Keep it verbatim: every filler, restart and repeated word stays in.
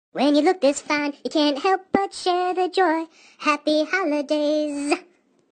When you look this fine, you can't help but share the joy. Happy holidays.